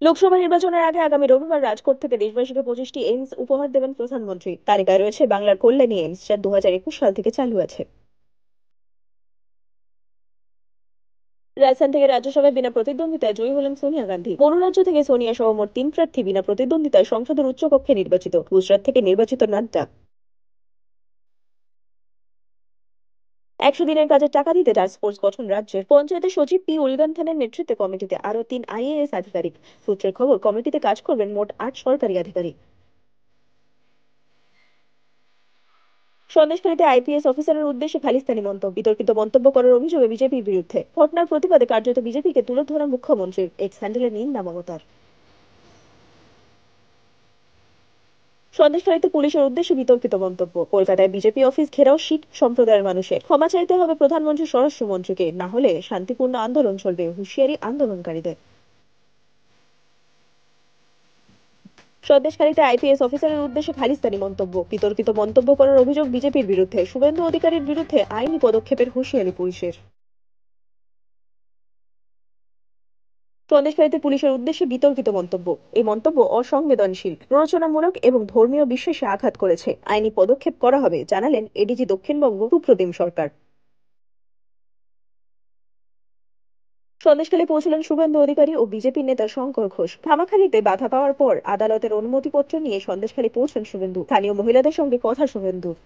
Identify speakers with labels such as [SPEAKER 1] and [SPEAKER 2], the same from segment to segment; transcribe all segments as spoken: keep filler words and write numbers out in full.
[SPEAKER 1] লোকসভা নির্বাচনের আগে আগামী রবিবার রাজকোট থেকে দেশবাসীকে পঁচিশটি এইমস উপহার দেবেন প্রধানমন্ত্রী। তালিকায় রয়েছে বাংলার কল্যাণী এইমস, যা দু হাজার একুশ সাল থেকে চালু আছে। রাজস্থান থেকে রাজ্যসভায় বিনা প্রতিদ্বন্দ্বিতায় জয়ী হলেন সোনিয়া গান্ধী। বড় রাজ্য থেকে সোনিয়া সহ মোট তিন প্রার্থী বিনা প্রতিদ্বন্দ্বিতায় সংসদের উচ্চকক্ষে নির্বাচিত। গুজরাট থেকে নির্বাচিত নাড্ডা। একশো দিনের কাজের টাকা দিতে টাস্ক ফোর্স গঠন রাজ্যের। পঞ্চায়েতের সচিব পি উলিগান্থনের নেতৃত্বে কমিটিতে আরো তিন আইএএস আধিকারিক। সূত্রের খবর, কমিটিতে কাজ করবেন মোট আট সরকারি আধিকারিক। সন্দেশখালীতে আইপিএস অফিসারের উদ্দেশ্যে খালিস্তানি মন্তব্য, বিতর্কিত মন্তব্য করার অভিযোগে বিজেপির বিরুদ্ধে। ঘটনার প্রতিবাদে কার্যত বিজেপিকে তুলে ধরা মুখ্যমন্ত্রীর এক্স হ্যান্ডেলে নিন্দা মমতার। সন্দেশখালীতে পুলিশের উদ্দেশ্যে বিতর্কিত মন্তব্য। কলকাতায় বিজেপি অফিস ঘেরাও শিখ সম্প্রদায়ের মানুষের। ক্ষমা চাইতে হবে প্রধানমন্ত্রী, স্বরাষ্ট্রমন্ত্রীকে, না হলে শান্তিপূর্ণ আন্দোলন চলবে, হুঁশিয়ারি আন্দোলনকারীদের। সন্দেশখালীতে আইপিএস অফিসারের উদ্দেশ্যে খালিস্তানি মন্তব্য, বিতর্কিত মন্তব্য করার অভিযোগ বিজেপির বিরুদ্ধে। শুভেন্দু অধিকারীর বিরুদ্ধে আইনি পদক্ষেপের হুঁশিয়ারি পুলিশের। সন্দেশখালীতে পুলিশের উদ্দেশ্যে বিতর্কিত মন্তব্য। এই মন্তব্য অসংবেদনশীল, প্ররোচনামূলক এবং ধর্মীয় বিশ্বাসে আঘাত করেছে। আইনি পদক্ষেপ করা হবে, জানালেন এডিজি দক্ষিণবঙ্গ সুপ্রতিম সরকার। সন্দেশখালী পৌঁছলেন শুভেন্দু অধিকারী ও বিজেপি নেতা শঙ্কর ঘোষ। ধামাখালিতে বাধা পাওয়ার পর আদালতের অনুমতিপত্র নিয়ে সন্দেশখালী পৌঁছলেন শুভেন্দু। স্থানীয় মহিলাদের সঙ্গে কথা শুভেন্দুর।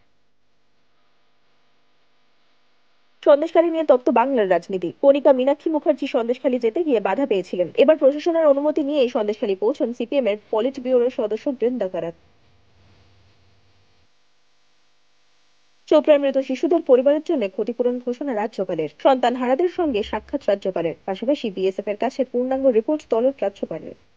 [SPEAKER 1] সন্দেশখালী নিয়ে তপ্ত বাংলার রাজনীতি। কণিকা মীনাক্ষী মুখার্জি সন্দেশখালী যেতে গিয়ে বাধা পেয়েছিলেন। এবার প্রশাসনের অনুমতি নিয়েই সন্দেশখালী পৌঁছন সিপিএম এর পলিট ব্যুরোর সদস্য বৃন্দা কারাত। চোপড়ার মৃত শিশুদের পরিবারের জন্য ক্ষতিপূরণ ঘোষণা রাজ্যপালের। সন্তান হারাদের সঙ্গে সাক্ষাৎ রাজ্যপালের, পাশাপাশি বিএসএফ এর কাছে পূর্ণাঙ্গ রিপোর্ট তলব রাজ্যপালের।